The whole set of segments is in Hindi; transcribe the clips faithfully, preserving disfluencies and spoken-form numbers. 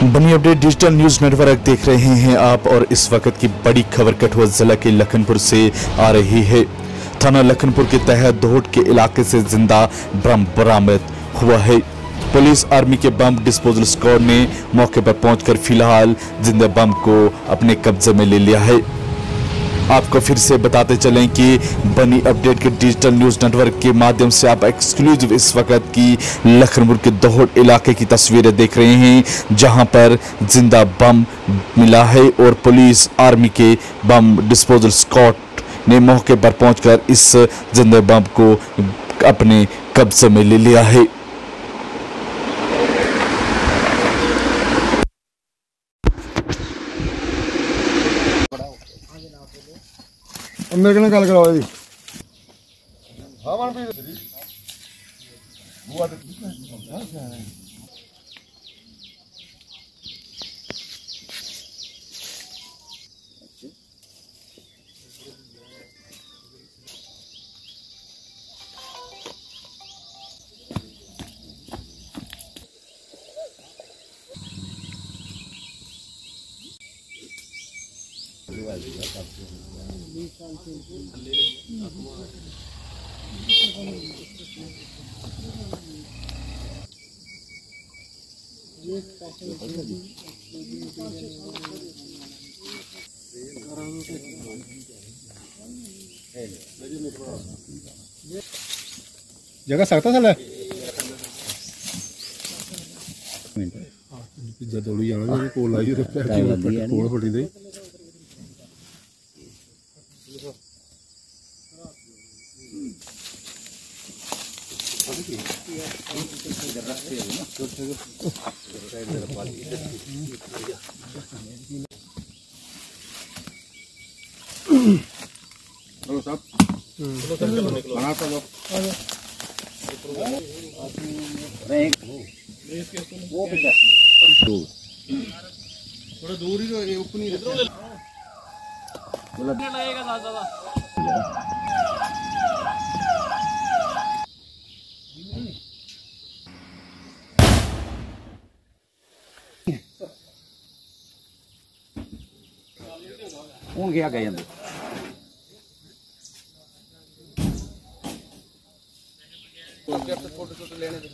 बनी अपडेट डिजिटल न्यूज नेटवर्क देख रहे हैं आप और इस वक्त की बड़ी खबर कठुआ जिला के लखनपुर से आ रही है। थाना लखनपुर के तहत दोहट के इलाके से जिंदा बम बरामद हुआ है। पुलिस आर्मी के बम डिस्पोजल स्क्वाड ने मौके पर पहुंचकर फिलहाल जिंदा बम को अपने कब्जे में ले लिया है। आपको फिर से बताते चलें कि बनी अपडेट के डिजिटल न्यूज नेटवर्क के माध्यम से आप एक्सक्लूसिव इस वक्त की लखनपुर के दोहट इलाके की तस्वीरें देख रहे हैं, जहां पर जिंदा बम मिला है और पुलिस आर्मी के बम डिस्पोजल स्क्वाड ने मौके पर पहुंचकर इस जिंदा बम को अपने कब्जे में ले लिया है। मेरे को गल कराओ जी। जगह सकता थले दौड़ी जाना कोल आई कोल फटी दे हेलो साहब बना तो लो वो दो थोड़ा दूर ही तो ऊपर नहीं लगेगा दादा। हूँ क्या गए अंदर फोटो शोटो लेने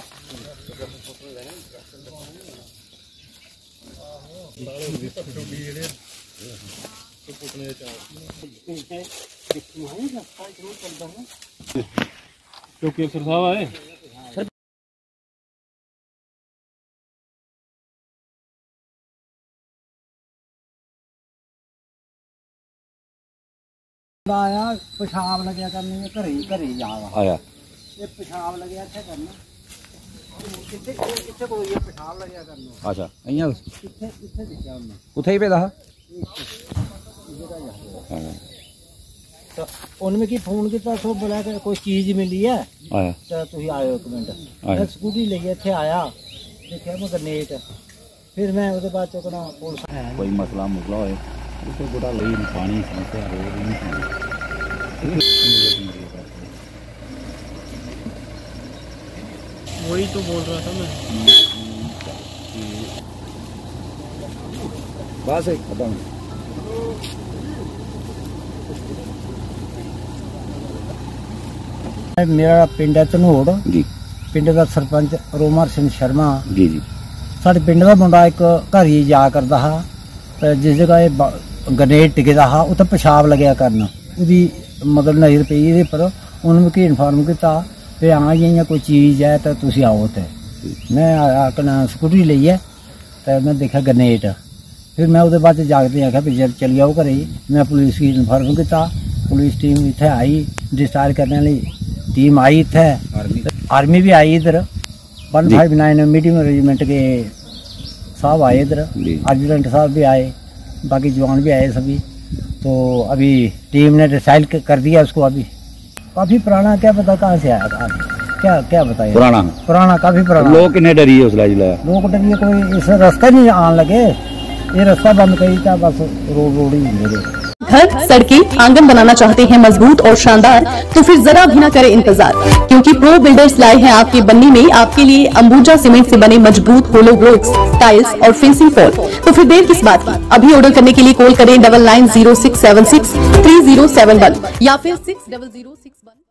क्योंकि अफसर साहब आए आया पेशाब लगे करने घर ही घर ही जा आया ये पेशाब लगे अच्छा करना किथे किथे कोई ये पेशाब लगे करना अच्छा अइया किथे किथे दिखा हमने उथे ही पे दा तो उनमें की फोन किया सो बोला कि कोई चीज मिली है आया तो तुम आयो एक मिनट मैं स्कूटी लेके इथे आया देखा मैं गनेट फिर मैं उसके बाद चुकना पुलिस कोई मसला मुसला होए उसे गुड़ा लई पानी समस्या रोड नहीं वही तो बोल रहा था मैं बस एक खत्म मेरा पिंड है धनोड़ जी पिंड का सरपंच रोमर सिंह शर्मा जी जी साढ़े पिंड का मुंडा एक घर ही जा करता हा तो जिस जगह गनेट टिकदा हा उत्थे पेशाब लग्या करना उसकी मतलब नजर पई एहदे पर उन्होंने मिगी इन्फॉर्म किया कि हाँ जी कोई चीज़ है तो तुम आओ उत्थे मैं अपना स्कूटी लेइए तो मैं देखा गनेट फिर मैं उसके बाद जागते आख्या भी जब चली आओ घरे मैं पुलिस की इन्फॉर्म किया पुलिस टीम इत्थे आई डिस्चार्ज करने वाली टीम आई इत्थे आर्मी भी आई इधर one five nine medium regiment के साहब आए इधर एडजुटेंट साहब भी आए बाकी जवान भी आए सभी। तो अभी टीम ने डिसाइड कर दिया उसको अभी काफी पुराना क्या पता कहाँ से आया था क्या क्या बताइए पुराना पुराना काफी पुराना लोग कितने डरी है उस लोग डरिए कोई इस रास्ता नहीं आने लगे ये रास्ता बंद करी था बस रोड रोड ही मेरे घर, सड़कें, आंगन बनाना चाहते हैं मजबूत और शानदार, तो फिर जरा भी ना करें इंतजार, क्योंकि प्रो बिल्डर्स लाए हैं आपके बन्नी में आपके लिए अंबुजा सीमेंट से बने मजबूत होलो ब्लॉक्स, टाइल्स और फेंसिंग पोल। तो फिर देर किस बात की, अभी ऑर्डर करने के लिए कॉल करें double nine zero six seven six three zero seven one या फिर six double zero six one.